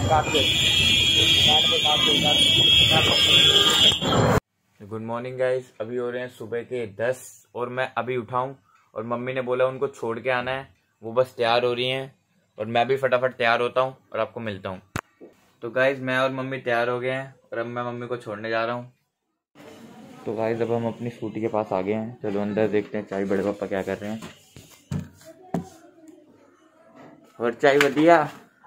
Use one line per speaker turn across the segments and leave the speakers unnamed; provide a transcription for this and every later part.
Good morning guys, अभी हो रहे हैं सुबह के 10 और मैं अभी उठाऊं और मम्मी ने बोला उनको छोड़ के आना है। वो बस तैयार हो रही हैं और मैं भी फटाफट तैयार होता हूं और आपको मिलता हूं। तो गाइस मैं और मम्मी तैयार हो गए हैं और अब मैं मम्मी को छोड़ने जा रहा हूं। तो गाइस अब हम अपनी स्कूटी के पास आ गए हैं। चलो अंदर देखते हैं चाय बड़े पापा क्या कर रहे हैं। और चाय बढ़िया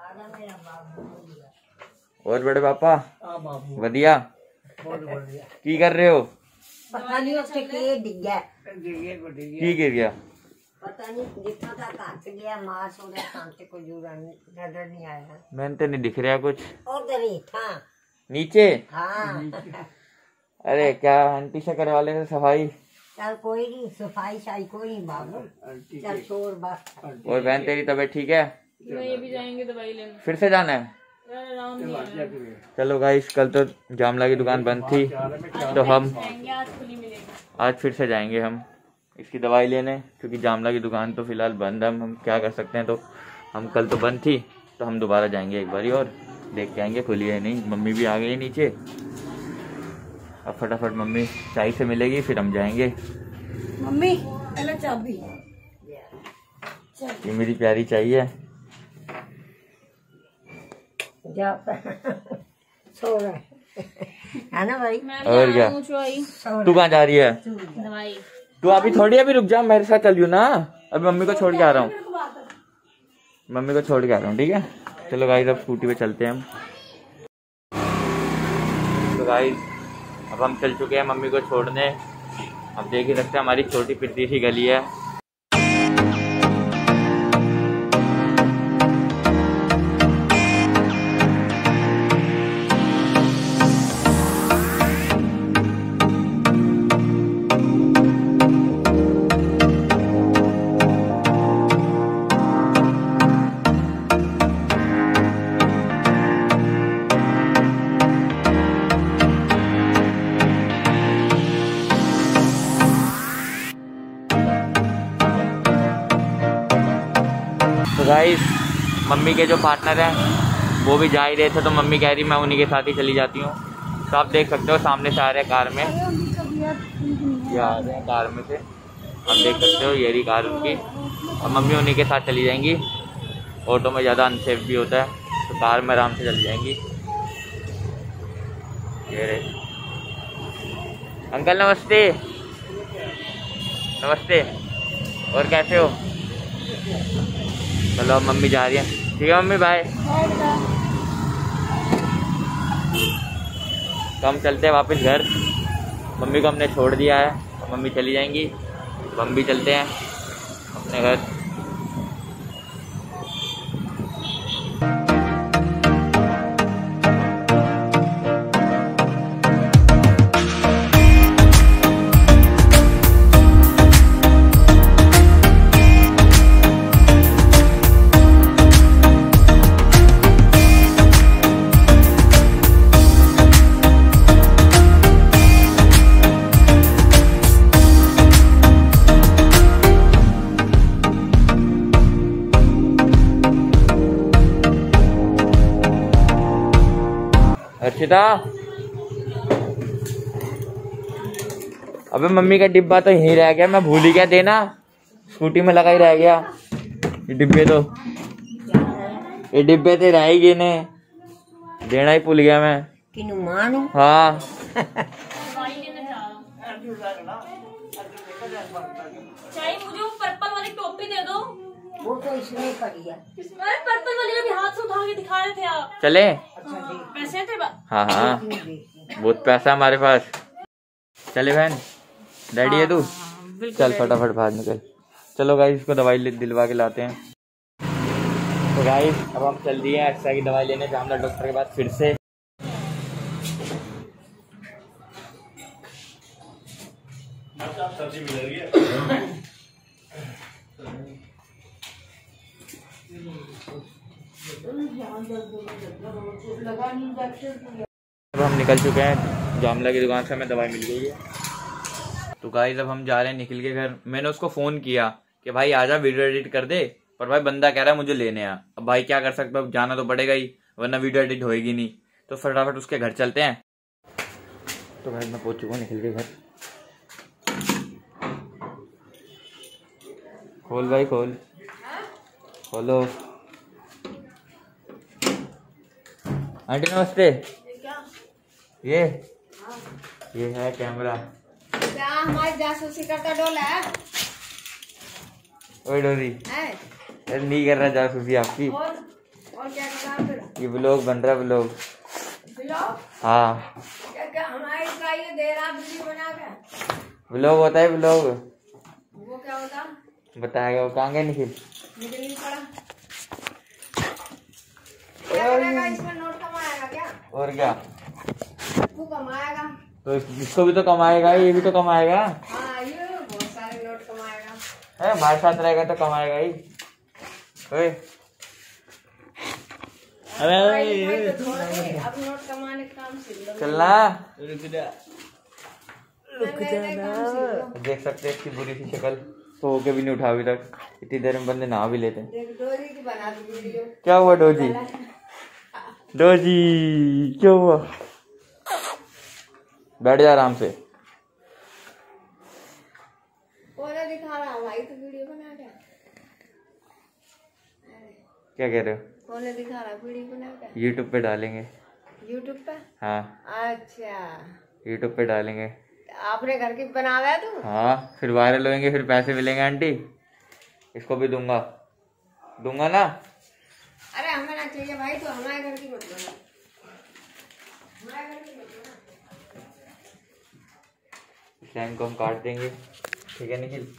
और बड़े पापा बढ़िया की कर रहे हो?
पता नहीं उसके के डिग गया
की गिर गया
पता नहीं जितना था काट गया मांस हो गया सांचे को जुड़ा नजर नहीं आया।
मैंने तो नहीं दिख रहा कुछ
उधर ही था
नीचे।
हाँ
अरे क्या आंटी से करवा ले सफाई।
चल कोई नहीं सफाई शाई कोई नहीं बाबू चल छोड़ बस।
और बहन तेरी तबीयत ठीक है?
ये भी जाएंगे दवाई लेने।
फिर से जाना है? चलो गाइस कल तो जामला की दुकान बंद थी तो हम
आज खुली मिलेगी।
आज फिर से जाएंगे हम इसकी दवाई लेने, क्योंकि जामला की दुकान तो फिलहाल बंद है। हम क्या कर सकते हैं। तो हम कल तो बंद थी तो हम दोबारा जाएंगे एक बारी और देख के आएंगे खुली है नहीं। मम्मी भी आ गई नीचे। अब फटाफट मम्मी चाय से मिलेगी फिर हम जाएंगे।
मम्मी पहले चाबी
ये मेरी प्यारी चाय है।
जा सो रहा है ना भाई।
और क्या तू कहाँ जा रही है?
दवाई
तू अभी थोड़ी अभी रुक जा, मेरे साथ चलियो ना। अभी मम्मी को छोड़ के आ रहा हूँ। मम्मी को छोड़ के आ रहा हूँ ठीक है। चलो गाइस अब स्कूटी पे चलते हैं हम। तो गाइस अब हम चल चुके हैं मम्मी को छोड़ने। अब देख ही सकते हैं हमारी छोटी पिद्दी सी गली है। तो गाइस मम्मी के जो पार्टनर हैं वो भी जा ही रहे थे तो मम्मी कह रही मैं उन्हीं के साथ ही चली जाती हूँ। तो आप देख सकते हो सामने से आ रहे हैं कार में, ये आ रहे हैं कार में से आप देख सकते हो। ये रही कार उनकी और मम्मी उन्हीं के साथ चली जाएंगी। ऑटो में ज़्यादा अनसेफ भी होता है तो कार में आराम से चली जाएंगी। ये रहे अंकल नमस्ते। नमस्ते और कैसे हो? चलो अब मम्मी जा रही है। ठीक है मम्मी बाय। तो हम चलते हैं वापस घर। मम्मी को हमने छोड़ दिया है तो मम्मी चली जाएंगी तो हम भी चलते हैं अपने घर। अर्चिता अबे मम्मी का डिब्बा तो यहीं रह गया, मैं भूल ही गया देना। स्कूटी में लगा ही रह गया ये डिब्बे तो। ये डिब्बे तो रह ही गए ने, देना ही भूल गया मैं।
किनु मानू
हाँ
चाहे मुझे वो पर्पल वाली टोपी दे दो।
वो तो इसमें पड़ी है।
अरे पर्पल वाली अभी हाथ से उठा के दिखा रहे थे आप।
चले?
पैसे थे
हाँ हाँ बहुत पैसा हमारे पास। चले बहन डैडी है तू? चल फटाफट बाहर निकल। चलो गाइस इसको दवाई दिलवा के लाते हैं। तो गाइस अब हम चल दिए हैं एक्स्ट्रा की दवाई लेने जामला डॉक्टर के पास फिर से। सब्जी मिल रही है। अब हम निकल चुके हैं जामला की दुकान से, हमें दवाई मिल गई है। तो गाइस अब हम जा रहे हैं निखिल के घर। मैंने उसको फ़ोन किया कि भाई आजा वीडियो एडिट कर दे, पर भाई बंदा कह रहा है मुझे लेने आ। अब भाई क्या कर सकते, अब जाना तो पड़ेगा ही। वरना वीडियो एडिट होएगी नहीं। तो फटाफट उसके घर चलते हैं। तो भाई मैं पहुंच चुका हूँ निखिल के घर। खोल भाई खोल, खोलो। आंटी नमस्ते। ये है कैमरा।
क्या हमारी जासूसी का डोला है?
ओए डोरी, नहीं कर रहा जासूसी आपकी।
और क्या कर रहा फिर?
ये व्लॉग बन रहा है, व्लॉग। हाँ,
क्या हमारी का ये दे रहा वीडियो बना के?
व्लॉग होता है, व्लॉग।
वो क्या होता?
बताएगा वो। कहाँ गए निखिल?
निकल नहीं पड़ा। क्या करेगा? इसमें नोट कमाएगा क्या?
और क्या,
तू कमाएगा
तो इसको भी तो कमाएगा, ये भी तो कमाएगा।
हाँ, ये बहुत सारे नोट कमाएगा।
है, हमारे साथ रहेगा तो कमाएगा ही। ओए
अरे तो छोड़ दे, अब नोट कमाने का काम सीख लो।
चलना।
रुक
देख सकते हैं इसकी बुरी सी शक्ल, तो होके भी नहीं उठा अभी तक। इतनी देर में बंदे नहा भी लेते हैं।
देख डोरी की बना दी वीडियो।
क्या हुआ डोजी? डोजी क्या हुआ? बैठ जा आराम से।
कोने दिखा रहा भाई, तो वीडियो बना के।
क्या कह रहे हो?
कोने दिखा रहा वीडियो बना के?
यूट्यूब पे डालेंगे।
यूट्यूब पे?
हाँ,
अच्छा,
यूट्यूब पे डालेंगे।
आपने घर की बनावा है तू?
हाँ, फिर वायरल होंगे, फिर पैसे मिलेंगे आंटी। इसको भी दूंगा ना।
अरे हमें ना चाहिए भाई, तो हमारे घर की मत बना। हमारे घर की मत बना।
इस लाइन को हम काट देंगे, ठीक है निखिल?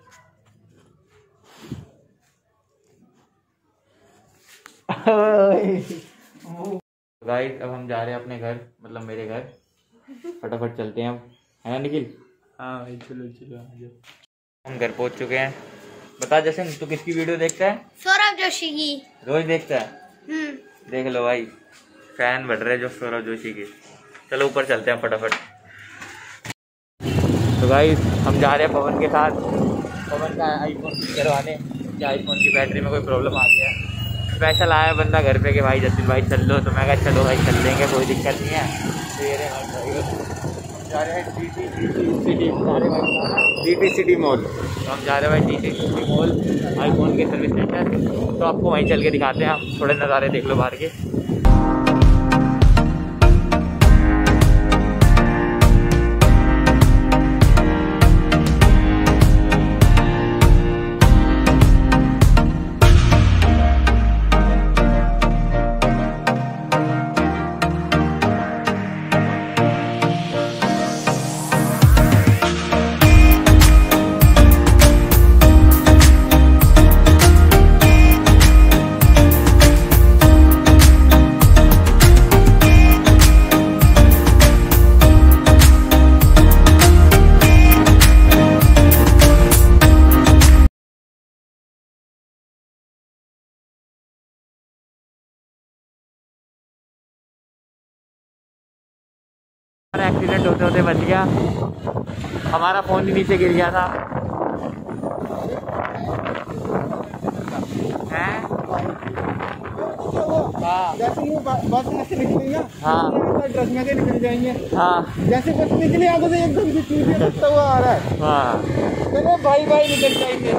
गाइस अब हम जा रहे हैं अपने घर, मतलब मेरे घर। फटाफट चलते हैं अब, है ना निखिल?
हाँ भाई चलो चलो आ जाओ।
हम घर पहुंच चुके हैं। बता जैसे तू किसकी वीडियो देखता है?
सौरभ जोशी की।
रोज देखता है? देख लो भाई, फैन बढ़ रहे जो सौरभ जोशी के। चलो ऊपर चलते हैं फटाफट। तो गाइस हम जा रहे हैं पवन के साथ, पवन का आईफोन करवाने। आईफोन की बैटरी में कोई प्रॉब्लम आ गया। स्पेशल आया बंदा घर पे कि भाई जतिन भाई चल लो, तो मैं कहा चलो भाई चल देंगे, कोई दिक्कत नहीं है। तो ये रहे भाई जा रहे हैं DT सिटी मॉल। तो हम जा रहे हैं भाई DT सिटी मॉल, आईफोन के सर्विस सेंटर। तो आपको वहीं चल के दिखाते हैं, आप थोड़े नज़ारे देख लो बाहर के। एक्सीडेंट होते होते बच गया, हमारा फोन ही नीचे गिर गया था।
जैसे ही बस में से निकलेंगे,
हाँ
ट्रक में से निकल जाएंगे।
हाँ,
जैसे बस निकले आगे से एकदम से चूतिया लगता हुआ आ रहा है।
हाँ
चलो भाई भाई निकल जाएंगे।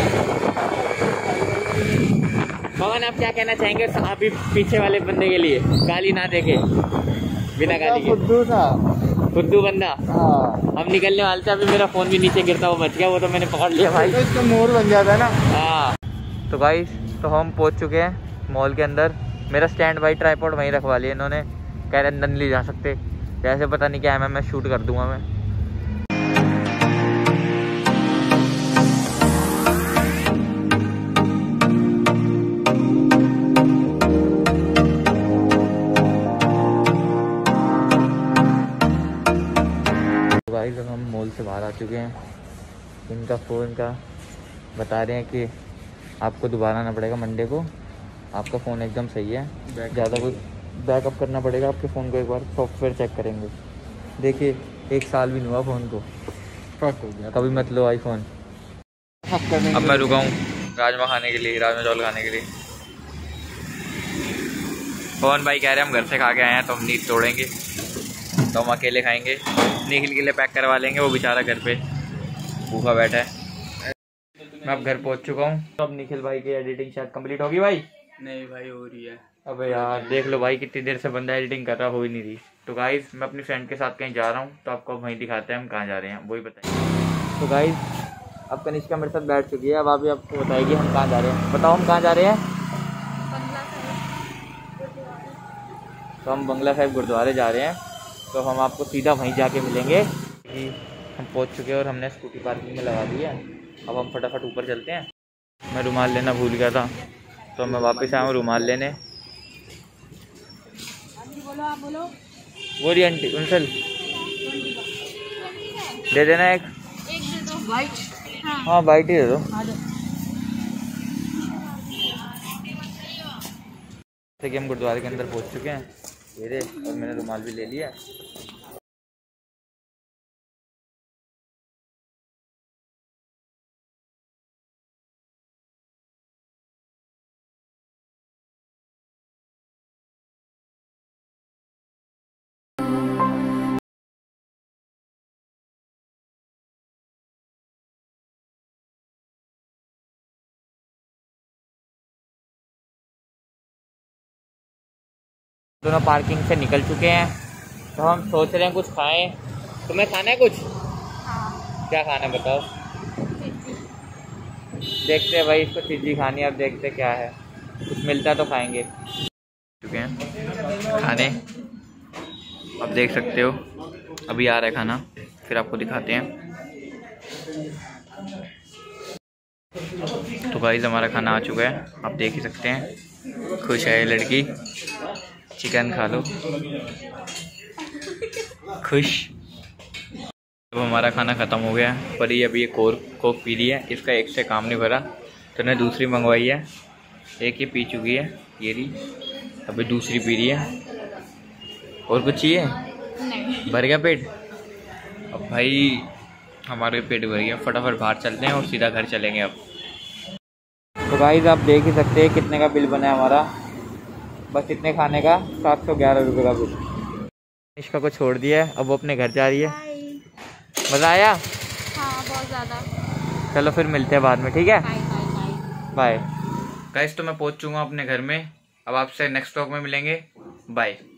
पवन आप क्या कहना चाहेंगे आप ही पीछे वाले बंदे के लिए? गाली ना देके, बिना गाली के।
फुद्दू था,
फुद्दू बंदा।
हाँ।
हम निकलने वाले थे, अभी मेरा फोन भी नीचे गिरता वो बच गया, वो तो मैंने पकड़ लिया भाई।
तो इसका मोर बन जाता है ना।
हाँ तो गाइस तो हम पहुंच चुके हैं मॉल के अंदर। मेरा स्टैंड बाई ट्राइपॉड वहीं रखवा लिया इन्होंने, कह रहे अंदर नहीं ले जा सकते। जैसे पता नहीं क्या है, मैं शूट कर दूंगा मैं। गाइस अब हम मॉल से बाहर आ चुके हैं। इनका फ़ोन का बता रहे हैं कि आपको दोबारा आना पड़ेगा मंडे को। आपका फ़ोन एकदम सही है, ज़्यादा कुछ बैकअप करना पड़ेगा आपके फ़ोन को, एक बार सॉफ्टवेयर चेक करेंगे। देखिए 1 साल भी नहीं हुआ फ़ोन को,
फक हो गया।
कभी मत लो आईफोन। अब मैं रुका हूँ राजमा खाने के लिए, राजमा चावल खाने के लिए। पवन भाई कह रहे हैं हम घर से खा के आए हैं तो हम नींद तोड़ेंगे, तो हम अकेले खाएंगे। निखिल के लिए पैक करवा लेंगे, वो बेचारा घर पे भूखा बैठा है। मैं अब घर पहुंच चुका हूँ। तो अब निखिल भाई की एडिटिंग शायद कंप्लीट होगी भाई।
नहीं भाई हो रही है।
अबे यार देख लो भाई, कितनी देर से बंदा एडिटिंग कर रहा, हो ही नहीं रही। तो गाइज मैं अपनी फ्रेंड के साथ कहीं जा रहा हूँ, तो आपको वहीं दिखाते हैं हम कहाँ जा रहे हैं, वही बताएंगे। तो गाइज अब कनिष्का मेरे साथ बैठ चुकी है, अब अभी आपको बताएगी हम कहाँ जा रहे हैं। बताओ हम कहाँ जा रहे हैं। तो हम बंगला साहिब गुरुद्वारे जा रहे हैं, तो हम आपको सीधा वहीं जाके मिलेंगे कि हम पहुँच चुके हैं और हमने स्कूटी पार्किंग में लगा दी है। अब हम फटाफट ऊपर चलते हैं। मैं रुमाल लेना भूल गया था, तो मैं वापस आया हूँ रुमाल लेने। वो रही आंटी उनसल दे देना एक
दे दो वाइट।
हाँ वाइट ही दे दो। जैसे कि हम गुरुद्वारे के अंदर पहुँच चुके हैं, ये रे, और मैंने रुमाल भी ले लिया। दोनों पार्किंग से निकल चुके हैं, तो हम सोच रहे हैं कुछ खाएं। तुम्हें खाना है कुछ? क्या खाना है बताओ। देखते हैं भाई, इसको चिज्जी खानी है, अब देखते क्या है, कुछ मिलता है तो खाएंगे। चुके हैं खाने, अब देख सकते हो अभी आ रहा है खाना, फिर आपको दिखाते हैं। तो गाइस हमारा खाना आ चुका है, आप देख ही सकते हैं। खुश है ये लड़की, चिकन खा लो, खुश। अब हमारा खाना ख़त्म हो गया, पर ये अभी एक कोक पी रही है, इसका एक से काम नहीं भरा, तो ने दूसरी मंगवाई है। एक ये पी चुकी है, ये रही, अभी दूसरी पी रही है। और कुछ चाहिए? नहीं। भर गया पेट? अब भाई हमारे पेट भर गया, फटाफट बाहर चलते हैं और सीधा घर चलेंगे अब। तो गाइस आप देख ही सकते हैं कितने का बिल बना है हमारा, बस इतने खाने का 711 रुपये का बिल। इसका को छोड़ दिया है, अब वो अपने घर जा रही है। मज़ा आया?
हाँ बहुत ज़्यादा।
चलो फिर मिलते हैं बाद में, ठीक है?
Bye bye bye
bye. Guys तो मैं पहुंच चुका हूँ अपने घर में, अब आपसे नेक्स्ट व्लॉग में मिलेंगे, बाय।